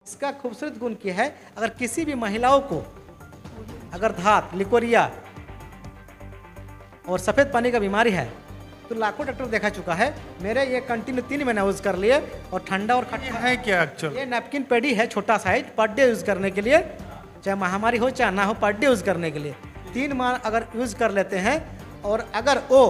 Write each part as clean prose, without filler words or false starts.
इसका खूबसूरत गुण क्या है, अगर किसी भी महिलाओं को अगर धात, लिकोरिया और सफ़ेद पानी का बीमारी है तो लाखों डॉक्टर देखा चुका है। मेरे ये कंटिन्यू 3 महीना यूज़ कर लिए और ठंडा और खट्टा है क्या एक्चुअल? ये नैपकिन पैडी है, छोटा साइज, पर डे यूज़ करने के लिए, चाहे महामारी हो चाहे ना हो, पर डे यूज़ करने के लिए 3 माह अगर यूज़ कर लेते हैं और अगर वो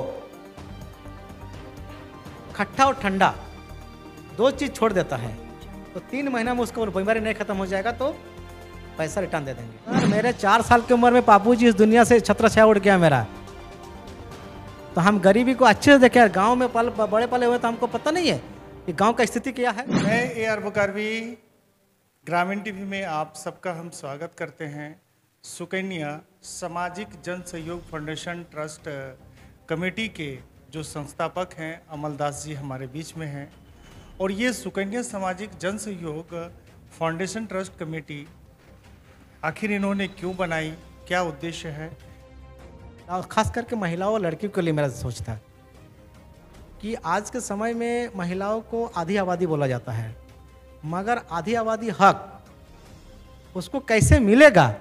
खट्टा और ठंडा 2 चीज़ छोड़ देता है तो 3 महीना में उसको बीमारी नहीं खत्म हो जाएगा तो पैसा रिटर्न दे देंगे। सर मेरे 4 साल की उम्र में पापू जी इस दुनिया से छत्र छाया उड़ गया मेरा, तो हम गरीबी को अच्छे से देखे। गांव में बड़े पले हुए तो हमको पता नहीं है कि गांव का स्थिति क्या है। मैं AR बुकारवी, ग्रामीण टीवी में आप सबका हम स्वागत करते हैं। सुकन्या सामाजिक जन सहयोग फाउंडेशन ट्रस्ट कमेटी के जो संस्थापक हैं अमलदास जी हमारे बीच में हैं। और ये सुकन्या सामाजिक जन सहयोग फाउंडेशन ट्रस्ट कमेटी आखिर इन्होंने क्यों बनाई, क्या उद्देश्य है? और ख़ास करके महिलाओं और लड़कियों के लिए मेरा सोच था कि आज के समय में महिलाओं को आधी आबादी बोला जाता है, मगर आधी आबादी हक उसको कैसे मिलेगा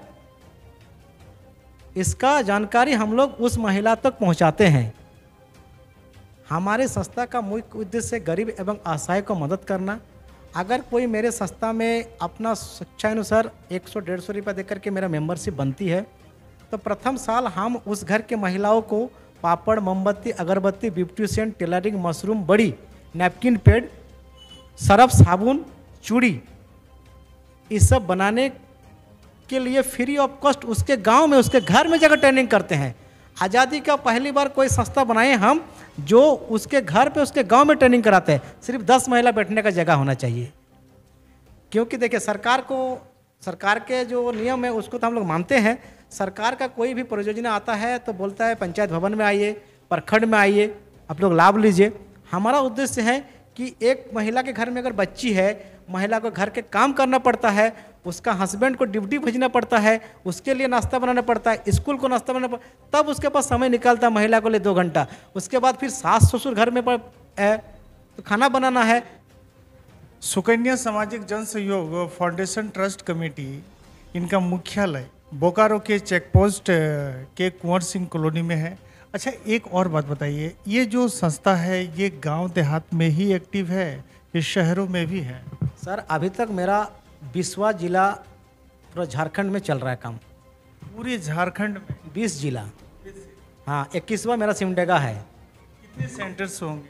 इसका जानकारी हम लोग उस महिला तक पहुंचाते हैं। हमारे संस्था का मुख्य उद्देश्य गरीब एवं असहाय को मदद करना। अगर कोई मेरे संस्था में अपना शिक्षा अनुसार 100-150 रुपये देकर के मेरा मेंबरशिप बनती है तो प्रथम साल हम उस घर के महिलाओं को पापड़, मोमबत्ती, अगरबत्ती, ब्यूटिशियन, टेलरिंग, मशरूम, बड़ी, नैपकिन पैड, सरफ, साबुन, चूड़ी, ये सब बनाने के लिए फ्री ऑफ कॉस्ट उसके गांव में, उसके घर में जाकर ट्रेनिंग करते हैं। आज़ादी का पहली बार कोई संस्था बनाए हम जो उसके घर पे, उसके गांव में ट्रेनिंग कराते हैं। सिर्फ 10 महिला बैठने का जगह होना चाहिए, क्योंकि देखिए सरकार के जो नियम है उसको तो हम लोग मानते हैं। सरकार का कोई भी परियोजना आता है तो बोलता है पंचायत भवन में आइए, प्रखंड में आइए, आप लोग लाभ लीजिए। हमारा उद्देश्य है कि एक महिला के घर में अगर बच्ची है, महिला को घर के काम करना पड़ता है, उसका हस्बैंड को ड्यूटी भेजना पड़ता है, उसके लिए नाश्ता बनाना पड़ता है, स्कूल को नाश्ता बनाना पड़ता है, तब उसके पास समय निकलता है महिला को लिए 2 घंटा। उसके बाद फिर सास ससुर घर में है तो खाना बनाना है। सुकन्या सामाजिक जन सहयोग फाउंडेशन ट्रस्ट कमेटी, इनका मुख्यालय बोकारो के चेकपोस्ट के कुंवर सिंह कॉलोनी में है। अच्छा, एक और बात बताइए, ये जो संस्था है ये गांव देहात में ही एक्टिव है, ये शहरों में भी है? सर अभी तक मेरा 20वां जिला पूरा झारखंड में चल रहा है काम। पूरे झारखंड में 20 जिला? हाँ, 21वां मेरा सिमडेगा है। कितने सेंटर्स होंगे?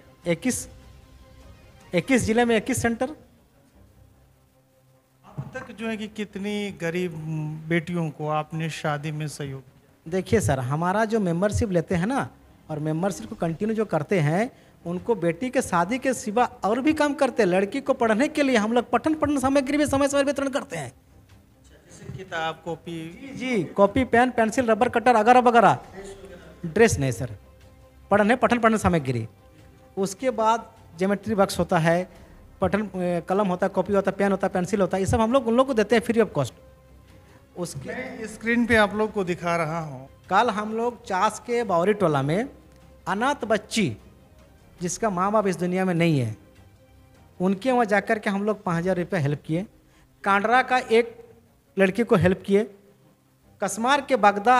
21 जिले में 21 सेंटर। अब तक जो है कि कितनी गरीब बेटियों को आपने शादी में सहयोग किया? देखिए सर, हमारा जो मेंबरशिप लेते हैं ना, और मेंबरशिप को कंटिन्यू जो करते हैं, उनको बेटी के शादी के सिवा और भी काम करते हैं। लड़की को पढ़ने के लिए हम लोग पठन सामग्री भी समय समय वितरण करते हैं। जैसे किताब, कॉपी? जी, copy, pen, pencil, rubber cutter वगैरह वगैरह। ड्रेस नहीं सर, पठन सामग्री। उसके बाद ज्योमेट्री बॉक्स होता है, पठन कलम होता है, कॉपी होता है, पेन होता है, पेंसिल होता है, ये सब हम लोग उन लोग को देते हैं फ्री ऑफ कॉस्ट। उसके मैं स्क्रीन पे आप लोग को दिखा रहा हूँ। कल हम लोग चास के बावरी टोला में अनाथ बच्ची जिसका माँ बाप इस दुनिया में नहीं है, उनके वहाँ जाकर के हम लोग 5000 रुपये हेल्प किए। कांडरा का एक लड़की को हेल्प किए, कसमार के बगदा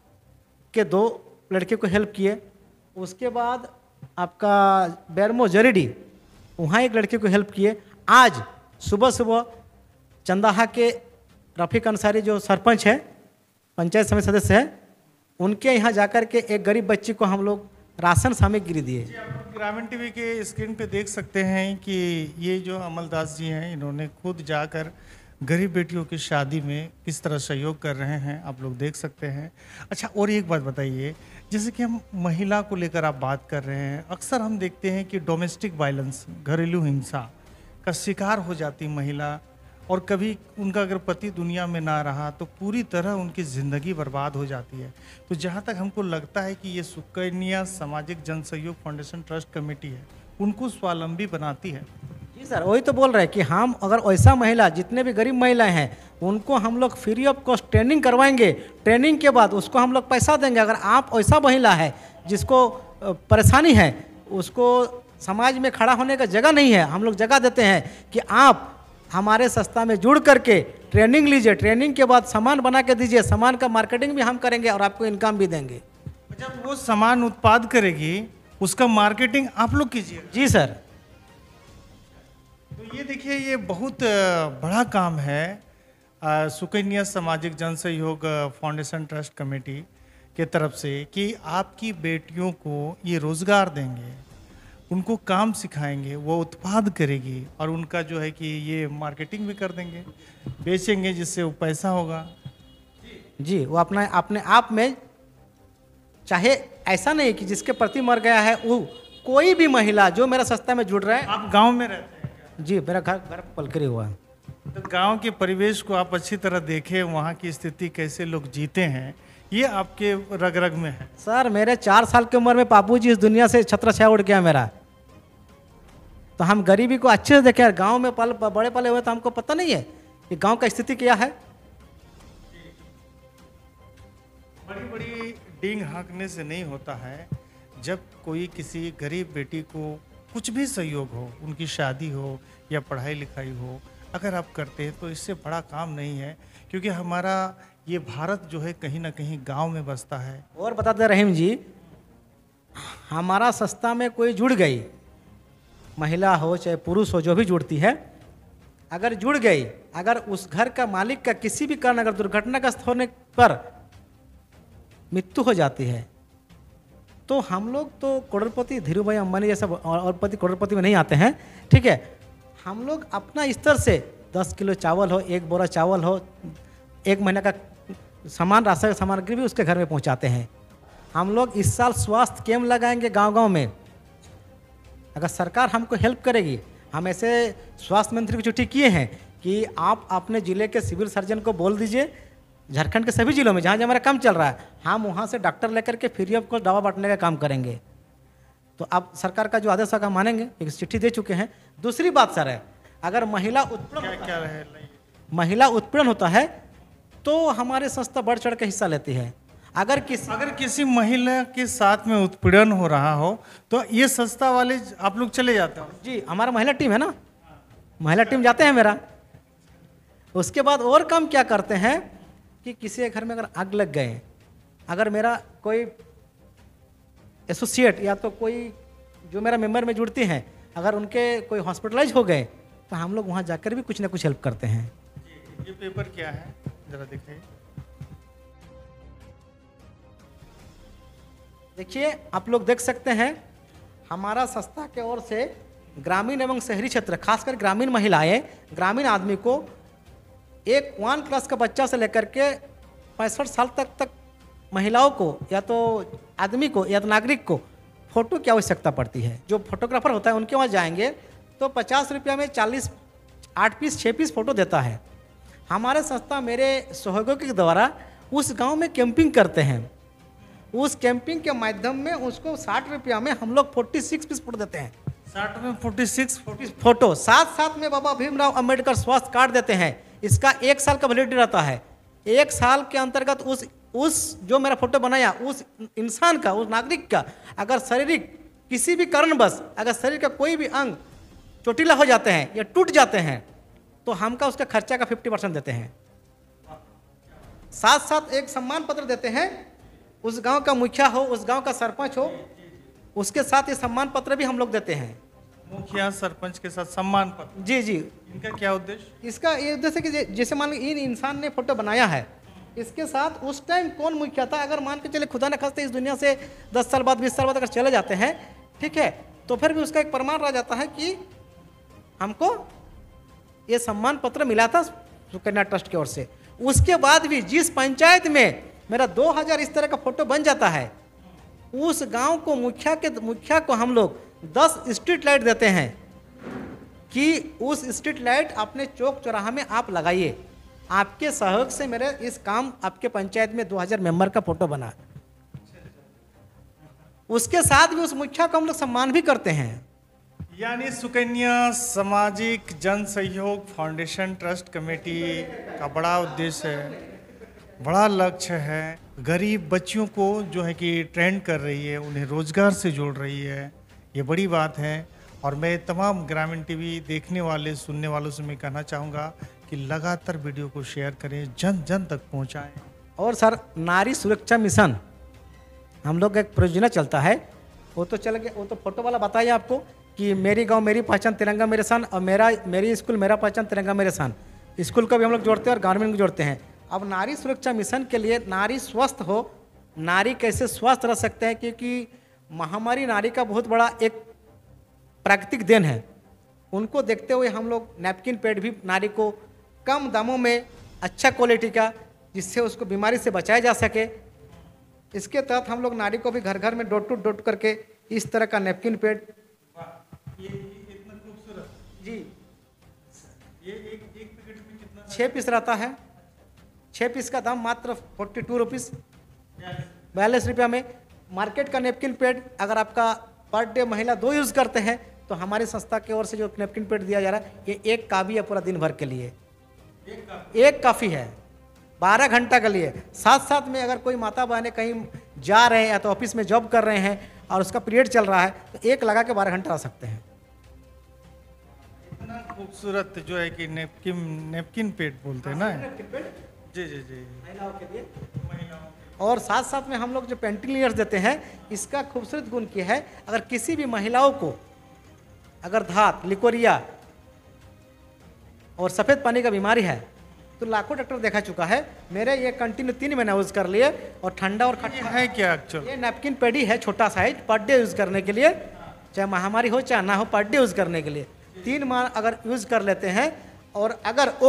के 2 लड़के को हेल्प किए। उसके बाद आपका बैरमो जरीडी, वहाँ एक लड़के को हेल्प किए। आज सुबह चंदाहा के रफ़ीक अंसारी जो सरपंच है, पंचायत समिति सदस्य है, उनके यहाँ जाकर के एक गरीब बच्ची को हम लोग राशन सामग्री दिए। ग्रामीण टीवी के स्क्रीन पे देख सकते हैं कि ये जो अमलदास जी हैं, इन्होंने खुद जाकर गरीब बेटियों की शादी में किस तरह सहयोग कर रहे हैं, आप लोग देख सकते हैं। अच्छा, और एक बात बताइए, जैसे कि हम महिला को लेकर आप बात कर रहे हैं, अक्सर हम देखते हैं कि डोमेस्टिक वायलेंस, घरेलू हिंसा का शिकार हो जाती महिला, और कभी उनका अगर पति दुनिया में ना रहा तो पूरी तरह उनकी ज़िंदगी बर्बाद हो जाती है। तो जहाँ तक हमको लगता है कि ये सुकन्या सामाजिक जन सहयोग फाउंडेशन ट्रस्ट कमेटी है, उनको स्वावलंबी बनाती है। जी सर, वही तो बोल रहे हैं कि हम अगर ऐसा महिला, जितने भी गरीब महिलाएं हैं, उनको हम लोग फ्री ऑफ कॉस्ट ट्रेनिंग करवाएंगे। ट्रेनिंग के बाद उसको हम लोग पैसा देंगे। अगर आप ऐसा महिला है जिसको परेशानी है, उसको समाज में खड़ा होने का जगह नहीं है, हम लोग जगह देते हैं कि आप हमारे संस्था में जुड़ करके ट्रेनिंग लीजिए, ट्रेनिंग के बाद सामान बना के दीजिए, सामान का मार्केटिंग भी हम करेंगे और आपको इनकम भी देंगे। जब वो सामान उत्पाद करेगी उसका मार्केटिंग आप लोग कीजिए? जी सर। तो ये देखिए, ये बहुत बड़ा काम है सुकन्या सामाजिक जन सहयोग फाउंडेशन ट्रस्ट कमेटी के तरफ से कि आपकी बेटियों को ये रोज़गार देंगे, उनको काम सिखाएंगे, वो उत्पाद करेगी और उनका जो है कि ये मार्केटिंग भी कर देंगे, बेचेंगे, जिससे वो पैसा होगा। जी, वो अपने आप में, चाहे ऐसा नहीं कि जिसके प्रति मर गया है, वो कोई भी महिला जो मेरा संस्था में जुड़ रहा है। आप गांव में रहते हैं क्या? जी, मेरा घर पलकरी हुआ है। तो गांव के परिवेश को आप अच्छी तरह देखें, वहाँ की स्थिति कैसे लोग जीते हैं, ये आपके रग रग में है। सर, मेरे 4 साल की उम्र में बापूजी इस दुनिया से छत्रछाया उड़ गया मेरा। तो हम गरीबी को अच्छे से देखे, गांव में बड़े पले हुए, तो हमको पता नहीं है कि गांव का स्थिति क्या है। बड़ी बड़ी डींग हाँकने से नहीं होता है। जब कोई किसी गरीब बेटी को कुछ भी सहयोग हो, उनकी शादी हो या पढ़ाई लिखाई हो, अगर आप करते हैं तो इससे बड़ा काम नहीं है, क्योंकि हमारा ये भारत जो है कहीं ना कहीं गांव में बसता है। और बताते रहीम जी, हमारा संस्था में कोई जुड़ गई, महिला हो चाहे पुरुष हो, जो भी जुड़ती है, अगर जुड़ गई, अगर उस घर का मालिक का किसी भी कारण अगर दुर्घटनाग्रस्त होने पर मृत्यु हो जाती है, तो हम लोग तो करोड़पति धीरू भाई अंबानी जैसा और करोड़पति में नहीं आते हैं, ठीक है। हम लोग अपना स्तर से 10 किलो चावल हो, 1 बोरा चावल हो, 1 महीने का सामान, राशन सामग्री भी उसके घर में पहुंचाते हैं। हम लोग इस साल स्वास्थ्य कैंप लगाएंगे गांव-गांव में। अगर सरकार हमको हेल्प करेगी, हम ऐसे स्वास्थ्य मंत्री को चिट्ठी किए हैं कि आप अपने ज़िले के सिविल सर्जन को बोल दीजिए, झारखंड के सभी जिलों में जहाँ जहाँ हमारा काम चल रहा है, हम वहाँ से डॉक्टर लेकर के फ्री ऑफ कॉस्ट दवा बांटने का काम करेंगे। तो आप सरकार का जो आदेश होगा मानेंगे, एक चिट्ठी दे चुके हैं। दूसरी बात सर है, अगर महिला उत्पीड़न होता है तो हमारे संस्था बढ़ चढ़ के हिस्सा लेती है। अगर किसी महिला के साथ में उत्पीड़न हो रहा हो तो ये संस्था वाले आप लोग चले जाते हो? जी, हमारा महिला टीम है ना, महिला टीम जाते हैं मेरा। उसके बाद और काम क्या करते हैं कि किसी के घर में अगर आग लग गए, अगर मेरा कोई एसोसिएट या तो कोई जो मेरा मेंबर में जुड़ती हैं, अगर उनके कोई हॉस्पिटलाइज हो गए, तो हम लोग वहाँ जाकर भी कुछ ना कुछ हेल्प करते हैं। ये पेपर क्या है, जरा दिखाइए। देखिए, आप लोग देख सकते हैं, हमारा संस्था के ओर से ग्रामीण एवं शहरी क्षेत्र, खासकर ग्रामीण महिलाएं, ग्रामीण आदमी को एक 1 क्लास का बच्चा से लेकर के 65 साल तक महिलाओं को या तो आदमी को या तो नागरिक को फ़ोटो की आवश्यकता पड़ती है। जो फोटोग्राफर होता है उनके वहाँ जाएंगे तो 50 रुपया में 40 8 पीस 6 पीस फ़ोटो देता है। हमारे संस्था मेरे सहयोगियों के द्वारा उस गांव में कैंपिंग करते हैं। उस कैंपिंग के माध्यम में उसको 60 रुपया में हम लोग 46 पीस फ़ोटो देते हैं। 60 में 46 फोटो, साथ में बाबा भीमराव अंबेडकर स्वास्थ्य कार्ड देते हैं। इसका 1 साल का वैलिडिटी रहता है। 1 साल के अंतर्गत उस जो मेरा फोटो बनाया, उस इंसान का, उस नागरिक का अगर शारीरिक किसी भी कारणवश अगर शरीर का कोई भी अंग चोटिला हो जाते हैं या टूट जाते हैं, तो हमका उसका खर्चा का 50% देते हैं। साथ एक सम्मान पत्र देते हैं। उस गांव का मुखिया हो, उस गांव का सरपंच हो, उसके साथ ये सम्मान पत्र भी हम लोग देते हैं। मुखिया सरपंच के साथ सम्मान पत्र? जी। इनका क्या उद्देश्य? इसका ये उद्देश्य कि जैसे मान लो इन इंसान ने फोटो बनाया है, इसके साथ उस टाइम कौन मुखिया था, अगर मान के चले खुदा न खास्ते इस दुनिया से 10 साल बाद 20 साल बाद अगर चले जाते हैं, ठीक है, तो फिर भी उसका एक प्रमाण रह जाता है कि हमको ये सम्मान पत्र मिला था सुकन्या ट्रस्ट की ओर से। उसके बाद भी जिस पंचायत में मेरा 2000 इस तरह का फोटो बन जाता है, उस गांव को मुखिया को हम लोग 10 स्ट्रीट लाइट देते हैं कि उस स्ट्रीट लाइट अपने चौक चौराहा में आप लगाइए। आपके सहयोग से मेरे इस काम आपके पंचायत में 2000 मेंबर का फोटो बना। उसके साथ भी उस मुखिया को हम लोग सम्मान भी करते हैं। यानी सुकन्या सामाजिक जन सहयोग फाउंडेशन ट्रस्ट कमेटी का बड़ा उद्देश्य है, बड़ा लक्ष्य है, गरीब बच्चियों को जो है कि ट्रेंड कर रही है, उन्हें रोजगार से जोड़ रही है। ये बड़ी बात है। और मैं तमाम ग्रामीण टीवी देखने वाले सुनने वालों से मैं कहना चाहूँगा कि लगातार वीडियो को शेयर करें, जन जन तक पहुँचाएँ। और सर नारी सुरक्षा मिशन हम लोग का एक परियोजना चलता है, वो तो चल गया, वो तो फोटो वाला बताइए आपको कि मेरी गांव मेरी पहचान तिरंगा मेरे सान, और मेरी स्कूल मेरा पहचान तिरंगा मेरे सान, स्कूल को भी हम लोग जोड़ते हैं और ग्रामीण को जोड़ते हैं। अब नारी सुरक्षा मिशन के लिए नारी स्वस्थ हो, नारी कैसे स्वस्थ रह सकते हैं, क्योंकि महामारी नारी का बहुत बड़ा एक प्राकृतिक देन है। उनको देखते हुए हम लोग नैपकिन पैड भी नारी को कम दामों में अच्छा क्वालिटी का, जिससे उसको बीमारी से बचाया जा सके, इसके तहत हम लोग नारी को भी घर घर में डोर टू डोर करके इस तरह का नैपकिन पैड। ये इतना खूबसूरत जी ये एक पैकेट में कितना 6 पीस रहता है, 6 पीस का दाम मात्र 42 रुपीज़, 42 रुपया में। मार्केट का नैपकिन पैड अगर आपका पर डे महिला 2 यूज़ करते हैं तो हमारी संस्था की ओर से जो नैपकिन पैड दिया जा रहा है ये एक काफ़ी है पूरा दिन भर के लिए, एक काफ़ी है 12 घंटा के लिए। साथ साथ में अगर कोई माता बहनें कहीं जा रहे हैं या तो ऑफिस में जॉब कर रहे हैं और उसका पीरियड चल रहा है तो एक लगा के 12 घंटा रह सकते हैं। इतना खूबसूरत जो है कि नेपकिन पैड बोलते हैं ना। जी जी जी, महिलाओं के लिए। महिलाओं और साथ साथ में हम लोग जो पेंटिंग लेयर्स देते हैं, इसका खूबसूरत गुण क्या है, अगर किसी भी महिलाओं को अगर धात, लिकोरिया और सफ़ेद पानी का बीमारी है तो लाखों डॉक्टर देखा चुका है। मेरे ये कंटिन्यू 3 महीना यूज़ कर लिए और ठंडा और खट्टा है क्या एक्चुअल? ये नैपकिन पैड ही है, छोटा साइज, पर डे यूज़ करने के लिए, चाहे महामारी हो चाहे ना हो, पर डे यूज़ करने के लिए 3 माह अगर यूज़ कर लेते हैं, और अगर वो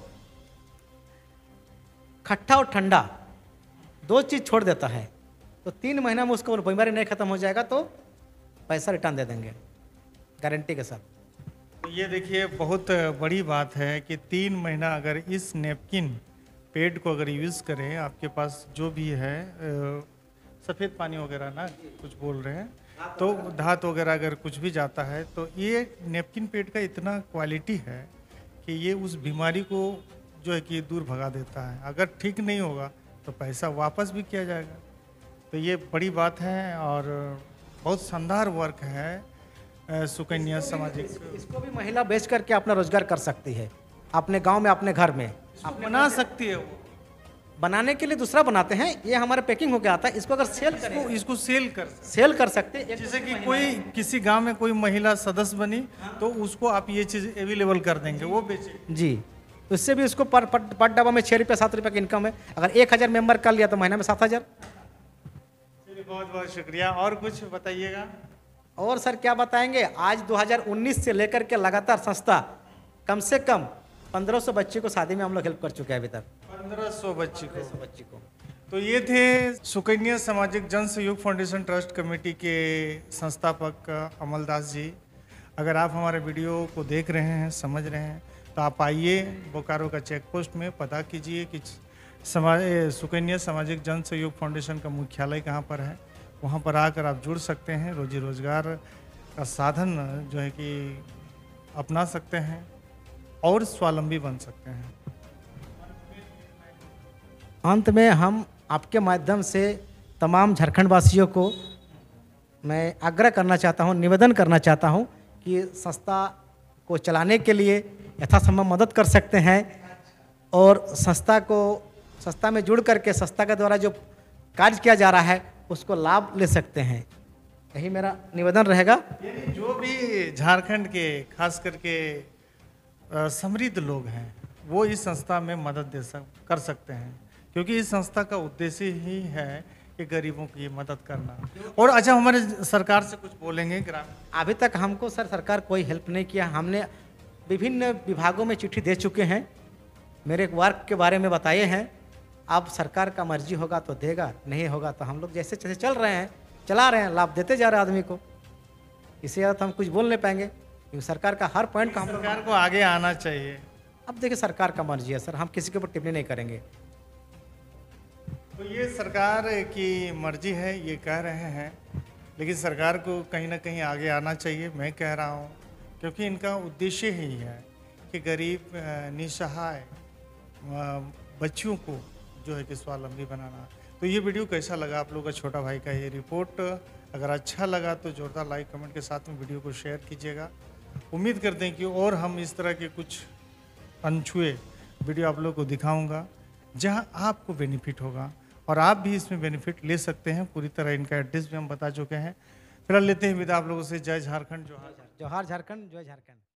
खट्टा और ठंडा 2 चीज़ छोड़ देता है तो 3 महीना में उसको बीमारी नहीं खत्म हो जाएगा तो पैसा रिटर्न दे देंगे गारंटी के साथ। तो ये देखिए बहुत बड़ी बात है कि 3 महीना अगर इस नेपकिन पैड को अगर यूज़ करें, आपके पास जो भी है सफ़ेद पानी वगैरह ना कुछ बोल रहे हैं, तो धात वगैरह अगर कुछ भी जाता है तो ये नेपकिन पैड का इतना क्वालिटी है कि ये उस बीमारी को जो है कि दूर भगा देता है। अगर ठीक नहीं होगा तो पैसा वापस भी किया जाएगा। तो ये बड़ी बात है और बहुत शानदार वर्क है सुकन्या सामाजिक। इसको भी महिला बेच करके अपना रोजगार कर सकती है अपने गांव में, अपने घर में आप बना सकती है। वो बनाने के लिए दूसरा बनाते हैं, ये हमारे पैकिंग होके आता है। इसको अगर सेल करें, इसको सेल कर सकते हैं। जैसे कि कोई किसी गांव में कोई महिला सदस्य बनी तो उसको आप ये चीज़ अवेलेबल कर देंगे, वो बेचे जी। उससे भी उसको पर डब्बा में 6 रुपये 7 रुपये की इनकम है। अगर 1000 मेंबर कर लिया तो महीना में 7000। चलिए बहुत बहुत शुक्रिया। और कुछ बताइएगा? और सर क्या बताएंगे, आज 2019 से लेकर के लगातार संस्था कम से कम 1500 बच्चे को शादी में हम लोग हेल्प कर चुके हैं अभी तक। 1500 बच्ची को। तो ये थे सुकन्या सामाजिक जन सहयोग फाउंडेशन ट्रस्ट कमेटी के संस्थापक अमलदास जी। अगर आप हमारे वीडियो को देख रहे हैं, समझ रहे हैं, तो आप आइए बोकारो का चेक पोस्ट में पता कीजिए कि सुकन्या सामाजिक जन सहयोग फाउंडेशन का मुख्यालय कहाँ पर है। वहाँ पर आकर आप जुड़ सकते हैं, रोजी रोजगार का साधन जो है कि अपना सकते हैं और स्वावलंबी बन सकते हैं। अंत में हम आपके माध्यम से तमाम झारखंड वासियों को मैं आग्रह करना चाहता हूँ, निवेदन करना चाहता हूँ कि संस्था को चलाने के लिए यथासंभव मदद कर सकते हैं और संस्था में जुड़ करके संस्था के द्वारा जो कार्य किया जा रहा है उसको लाभ ले सकते हैं। यही मेरा निवेदन रहेगा। जो भी झारखंड के खास करके समृद्ध लोग हैं वो इस संस्था में मदद कर सकते हैं, क्योंकि इस संस्था का उद्देश्य ही है कि गरीबों की मदद करना। और अच्छा, हमारे सरकार से कुछ बोलेंगे? अभी तक हमको सरकार कोई हेल्प नहीं किया। हमने विभिन्न विभागों में चिट्ठी दे चुके हैं, मेरे वर्क के बारे में बताए हैं। अब सरकार का मर्जी होगा तो देगा, नहीं होगा तो हम लोग जैसे जैसे चला रहे हैं, लाभ देते जा रहे हैं आदमी को। इससे ज़्यादा तो हम कुछ बोल नहीं पाएंगे, क्योंकि सरकार का हर पॉइंट का हम लोग सरकार को आगे आना चाहिए। अब देखिए सरकार का मर्जी है सर, हम किसी के ऊपर टिप्पणी नहीं करेंगे। तो ये सरकार की मर्जी है, ये कह रहे हैं, लेकिन सरकार को कहीं ना कहीं आगे आना चाहिए, मैं कह रहा हूँ, क्योंकि इनका उद्देश्य ही है कि गरीब निसहाय बच्चियों को जो है कि स्वावलंबी बनाना। तो ये वीडियो कैसा लगा आप लोगों का? छोटा भाई का ये रिपोर्ट अगर अच्छा लगा तो जोरदार लाइक कमेंट के साथ में वीडियो को शेयर कीजिएगा। उम्मीद करते हैं कि और हम इस तरह के कुछ अनछुए वीडियो आप लोगों को दिखाऊंगा जहां आपको बेनिफिट होगा और आप भी इसमें बेनिफिट ले सकते हैं। पूरी तरह इनका एड्रेस भी हम बता चुके हैं। फिलहाल लेते हैं विदा आप लोगों से। जय झारखंड, जोहार। जोहार झारखंड, जय झारखंड।